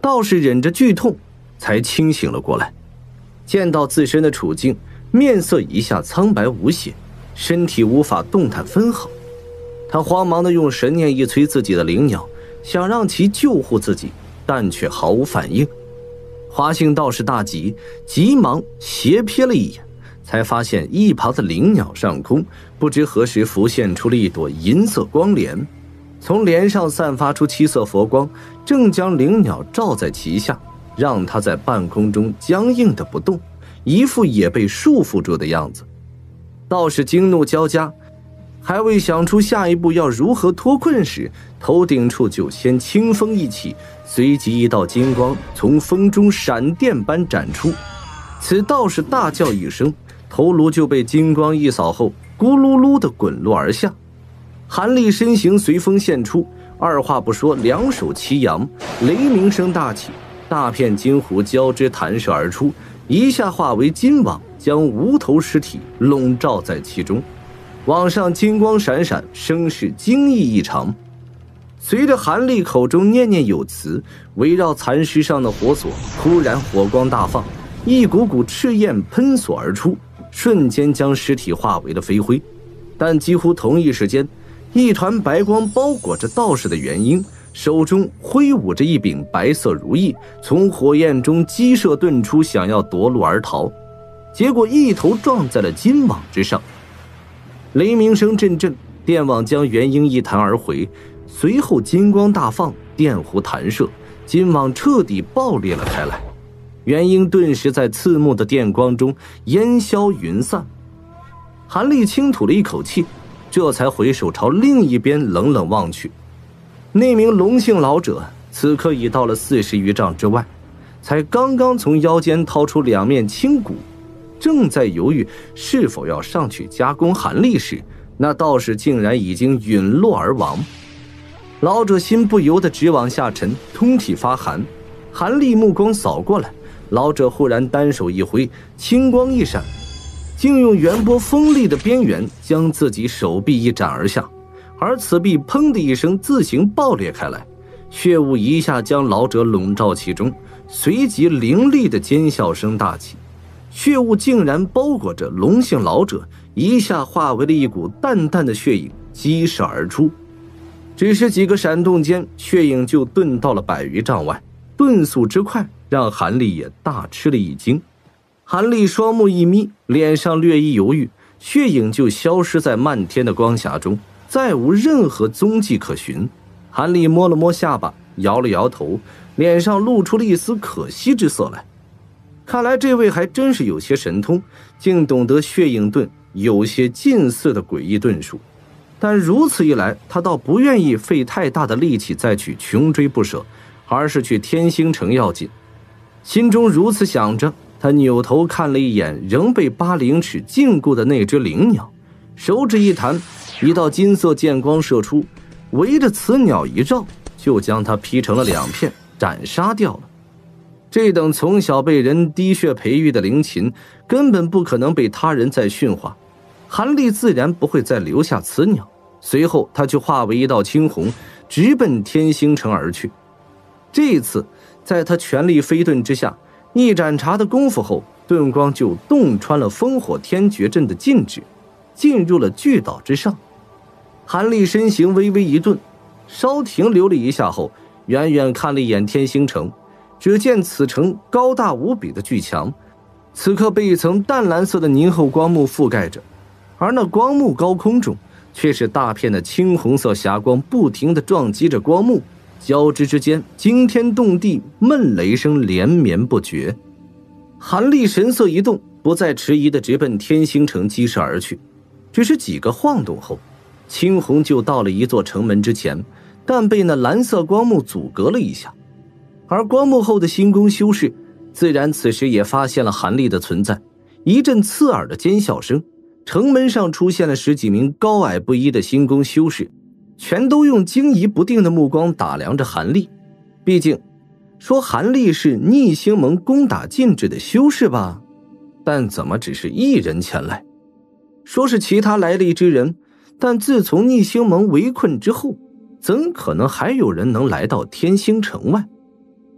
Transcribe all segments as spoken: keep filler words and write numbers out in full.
道士忍着剧痛才清醒了过来，见到自身的处境，面色一下苍白无血，身体无法动弹分毫。他慌忙地用神念一催自己的灵鸟，想让其救护自己，但却毫无反应。华姓道士大急，急忙斜瞥了一眼，才发现一旁的灵鸟上空不知何时浮现出了一朵银色光帘，从帘上散发出七色佛光，正将灵鸟罩在其下，让它在半空中僵硬的不动，一副也被束缚住的样子。道士惊怒交加，还未想出下一步要如何脱困时，头顶处就先清风一起，随即一道金光从风中闪电般展出。此道士大叫一声，头颅就被金光一扫后咕噜噜地滚落而下。韩立身形随风现出，二话不说，两手齐扬，雷鸣声大起，大片金湖交织弹射而出，一下化为金网，将无头尸体笼罩在其中。网上金光闪闪，声势惊异异常。随着韩立口中念念有词，围绕残尸上的火索突然火光大放，一股股赤焰喷索而出，瞬间将尸体化为了飞灰。但几乎同一时间，一团白光包裹着道士的元婴，手中挥舞着一柄白色如意，从火焰中激射遁出，想要夺路而逃，结果一头撞在了金网之上。雷鸣声阵阵，电网将元婴一弹而回，随后金光大放，电弧弹射，金网彻底爆裂了开来，元婴顿时在刺目的电光中烟消云散。韩立轻吐了一口气，这才回首朝另一边冷冷望去。那名龙姓老者此刻已到了四十余丈之外，才刚刚从腰间掏出两面青骨，正在犹豫是否要上去加工韩立时，那道士竟然已经陨落而亡。老者心不由得直往下沉，通体发寒。韩立目光扫过来，老者忽然单手一挥，青光一闪，竟用圆波锋利的边缘将自己手臂一斩而下，而此臂砰的一声自行爆裂开来，血雾一下将老者笼罩其中，随即凌厉的尖笑声大起，血雾竟然包裹着龙姓老者，一下化为了一股淡淡的血影，激射而出。只是几个闪动间，血影就遁到了百余丈外，遁速之快让韩立也大吃了一惊。韩立双目一眯，脸上略一犹豫，血影就消失在漫天的光霞中，再无任何踪迹可寻。韩立摸了摸下巴，摇了摇头，脸上露出了一丝可惜之色来。看来这位还真是有些神通，竟懂得血影遁有些近似的诡异遁术。但如此一来，他倒不愿意费太大的力气再去穷追不舍，而是去天星城要紧。心中如此想着，他扭头看了一眼仍被八灵尺禁锢的那只灵鸟，手指一弹，一道金色剑光射出，围着此鸟一绕，就将它劈成了两片，斩杀掉了。这等从小被人滴血培育的灵禽，根本不可能被他人再驯化，韩立自然不会再留下此鸟。随后他就化为一道青虹，直奔天星城而去。这次在他全力飞遁之下，一盏茶的功夫后，遁光就洞穿了烽火天绝阵的禁制，进入了巨岛之上。韩立身形微微一顿，稍停留了一下后，远远看了一眼天星城，只见此城高大无比的巨墙，此刻被一层淡蓝色的凝厚光幕覆盖着，而那光幕高空中却是大片的青红色霞光不停地撞击着光幕，交织之间惊天动地，闷雷声连绵不绝。韩立神色一动，不再迟疑地直奔天星城击射而去。只是几个晃动后，青红就到了一座城门之前，但被那蓝色光幕阻隔了一下。而光幕后的星宫修士自然此时也发现了韩立的存在，一阵刺耳的尖笑声，城门上出现了十几名高矮不一的星宫修士，全都用惊疑不定的目光打量着韩立。毕竟说韩立是逆星盟攻打禁制的修士吧，但怎么只是一人前来？说是其他来历之人，但自从逆星盟围困之后，怎可能还有人能来到天星城外？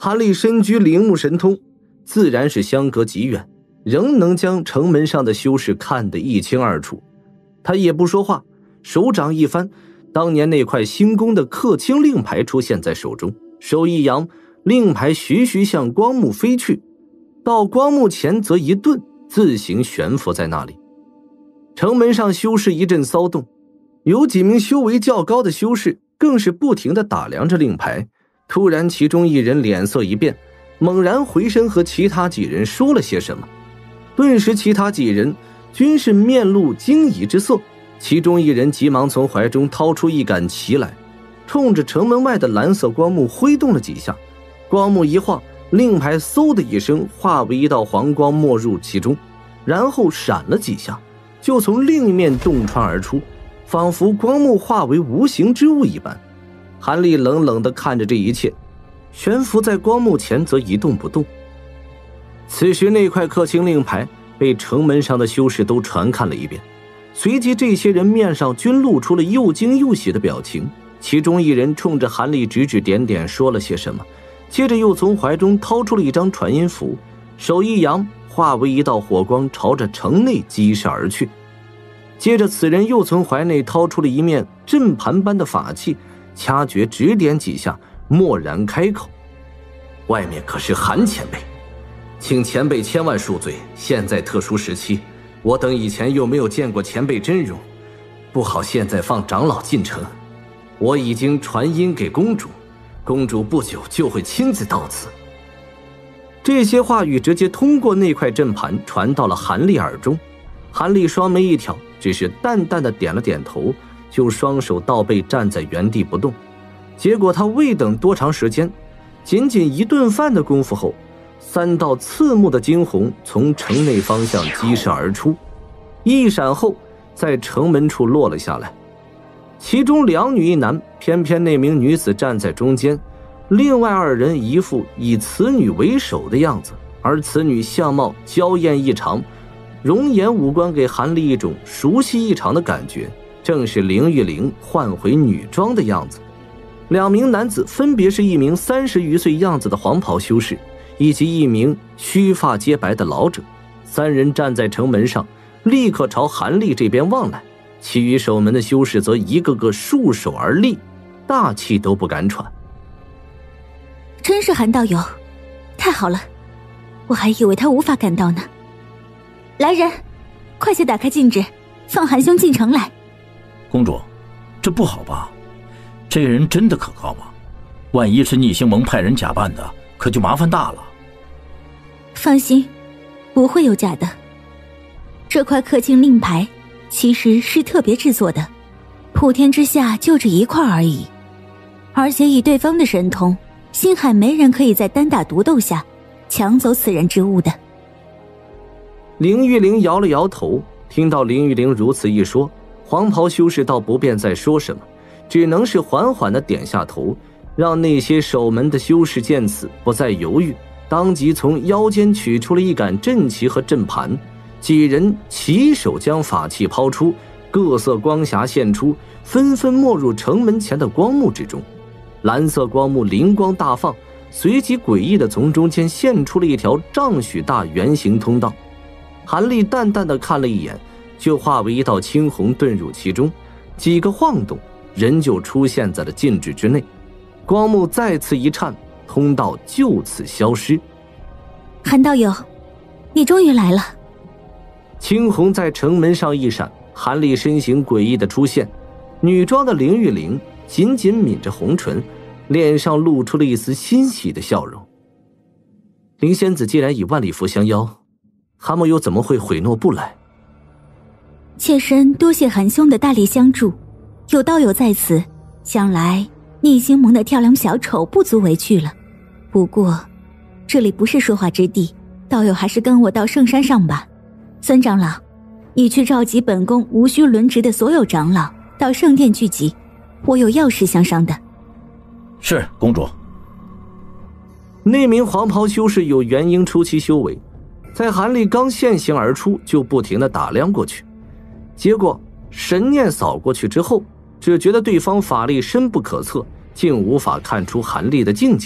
韩立身居陵墓神通，自然是相隔极远，仍能将城门上的修士看得一清二楚。他也不说话，手掌一翻，当年那块星宫的刻青令牌出现在手中，手一扬，令牌徐徐向光幕飞去，到光幕前则一顿，自行悬浮在那里。城门上修士一阵骚动，有几名修为较高的修士更是不停地打量着令牌。突然其中一人脸色一变，猛然回身和其他几人说了些什么，顿时其他几人均是面露惊疑之色。其中一人急忙从怀中掏出一杆旗来，冲着城门外的蓝色光幕挥动了几下，光幕一晃，令牌嗖的一声化为一道黄光没入其中，然后闪了几下，就从另一面洞穿而出，仿佛光幕化为无形之物一般。韩立冷冷地看着这一切，悬浮在光幕前则一动不动。此时那块刻青令牌被城门上的修士都传看了一遍，随即这些人面上均露出了又惊又喜的表情。其中一人冲着韩立指指点点说了些什么，接着又从怀中掏出了一张传音符，手一扬，化为一道火光朝着城内击射而去。接着此人又从怀内掏出了一面阵盘般的法器，掐诀指点几下，蓦然开口：外面可是韩前辈，请前辈千万恕罪，现在特殊时期，我等以前又没有见过前辈真容，不好现在放长老进城。我已经传音给公主，公主不久就会亲自到此。这些话语直接通过那块阵盘传到了韩立耳中。韩立双眉一挑，只是淡淡的点了点头，就双手倒背站在原地不动。结果他未等多长时间，仅仅一顿饭的功夫后，三道刺目的惊鸿从城内方向激射而出，一闪后在城门处落了下来。其中两女一男，偏偏那名女子站在中间，另外二人一副以此女为首的样子，而此女相貌娇艳异常，容颜五官给韩立一种熟悉异常的感觉，正是凌玉玲换回女装的样子。两名男子分别是一名三十余岁样子的黄袍修士，以及一名须发皆白的老者。三人站在城门上，立刻朝韩立这边望来，其余守门的修士则一个个束手而立，大气都不敢喘。 真是韩道友，太好了，我还以为他无法赶到呢。来人，快些打开禁制，放韩兄进城来。 公主，这不好吧？这人真的可靠吗？万一是逆星盟派人假扮的，可就麻烦大了。 放心，不会有假的。这块刻青令牌其实是特别制作的，普天之下就这一块而已。而且以对方的神通，星海没人可以在单打独斗下抢走此人之物的。 凌玉玲摇了摇头，听到凌玉玲如此一说，黄袍修士倒不便再说什么，只能是缓缓地点下头，让那些守门的修士见此不再犹豫，当即从腰间取出了一杆阵旗和阵盘，几人齐手将法器抛出，各色光霞现出，纷纷没入城门前的光幕之中。蓝色光幕灵光大放，随即诡异地从中间现出了一条丈许大圆形通道。韩立淡淡地看了一眼，就化为一道青红遁入其中，几个晃动，人就出现在了禁制之内。光幕再次一颤，通道就此消失。 韩道友，你终于来了。 青红在城门上一闪，韩立身形诡异的出现，女装的凌玉玲紧紧抿着红唇，脸上露出了一丝欣喜的笑容。林仙子既然以万里符相邀，韩某又怎么会悔诺不来？ 妾身多谢韩兄的大力相助，有道友在此，想来逆星盟的跳梁小丑不足为惧了。不过这里不是说话之地，道友还是跟我到圣山上吧。孙长老，你去召集本宫无需轮值的所有长老到圣殿聚集，我有要事相商的。 是，公主。 那名黄袍修士有元婴初期修为，在韩立刚现形而出，就不停地打量过去，结果神念扫过去之后，只觉得对方法力深不可测，竟无法看出韩立的境界，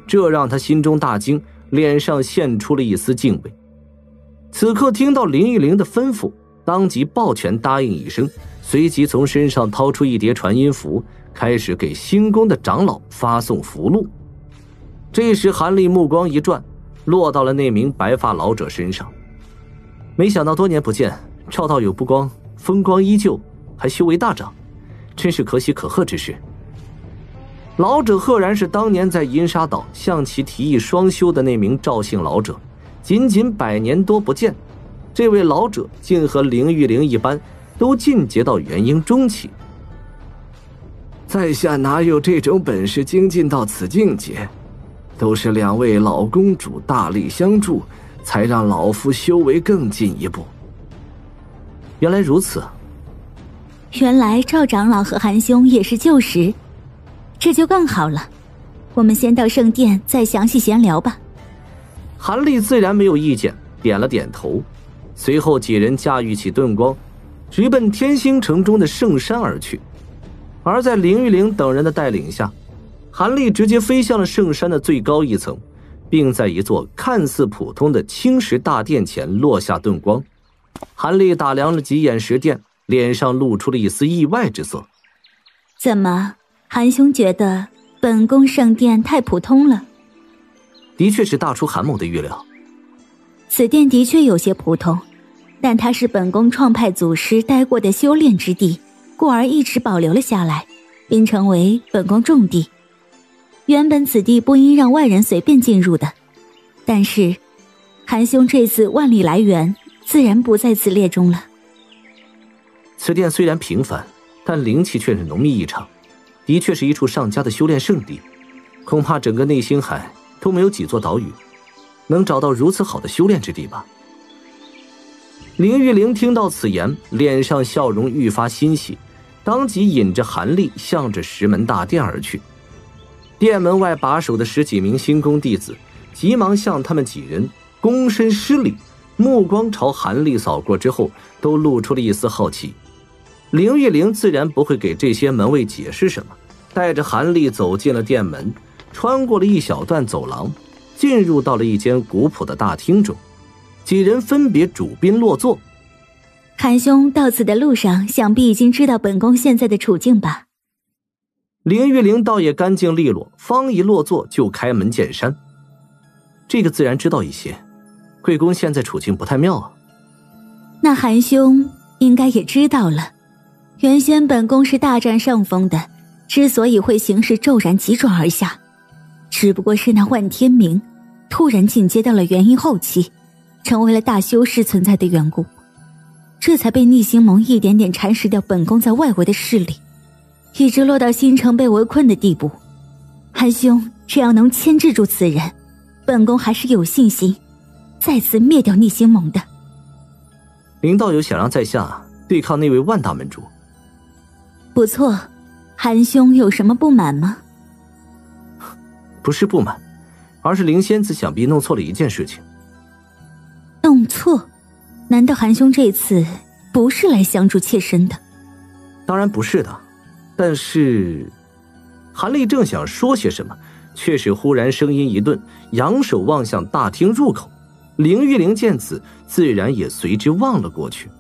这让他心中大惊，脸上现出了一丝敬畏。此刻听到林玉玲的吩咐，当即抱拳答应一声，随即从身上掏出一叠传音符，开始给新宫的长老发送符箓。这时韩立目光一转，落到了那名白发老者身上。没想到多年不见，赵道友不光风光依旧，还修为大涨，真是可喜可贺之事。老者赫然是当年在银沙岛向其提议双修的那名赵姓老者，仅仅百年多不见，这位老者竟和凌玉玲一般，都进阶到元婴中期。在下哪有这种本事精进到此境界，都是两位老公主大力相助，才让老夫修为更进一步。原来如此， 原来赵长老和韩兄也是旧识，这就更好了。我们先到圣殿再详细闲聊吧。 韩立自然没有意见，点了点头。随后几人驾驭起盾光，直奔天星城中的圣山而去。而在凌玉玲等人的带领下，韩立直接飞向了圣山的最高一层，并在一座看似普通的青石大殿前落下盾光。韩立打量了几眼石殿，脸上露出了一丝意外之色。 怎么，韩兄觉得本宫圣殿太普通了？ 的确是大出韩某的预料。 此殿的确有些普通，但它是本宫创派祖师待过的修炼之地，故而一直保留了下来，并成为本宫重地。原本此地不应让外人随便进入的，但是韩兄这次万里来援，自然不在此列中了。 此殿虽然平凡，但灵气却是浓密异常，的确是一处上佳的修炼圣地。恐怕整个内星海都没有几座岛屿能找到如此好的修炼之地吧。凌玉玲听到此言，脸上笑容愈发欣喜，当即引着韩立向着石门大殿而去。殿门外把守的十几名新宫弟子急忙向他们几人躬身施礼，目光朝韩立扫过之后，都露出了一丝好奇。凌玉玲自然不会给这些门卫解释什么，带着韩立走进了殿门，穿过了一小段走廊，进入到了一间古朴的大厅中。几人分别主宾落座。 韩兄到此的路上，想必已经知道本宫现在的处境吧？ 凌玉玲倒也干净利落，方一落座就开门见山。这个自然知道一些，贵公现在处境不太妙啊。 那韩兄应该也知道了，原先本宫是大占上风的，之所以会形势骤然急转而下，只不过是那万天明突然进阶到了元婴后期，成为了大修士存在的缘故，这才被逆星盟一点点蚕食掉本宫在外围的势力，一直落到新城被围困的地步。韩兄只要能牵制住此人，本宫还是有信心再次灭掉逆星盟的。 林道友想让在下对抗那位万大门主。 不错，韩兄有什么不满吗？ 不是不满，而是林仙子想必弄错了一件事情。 弄错？难道韩兄这次不是来相助妾身的？ 当然不是的，但是……韩立正想说些什么，却是忽然声音一顿，扬手望向大厅入口。凌玉玲见此，自然也随之望了过去。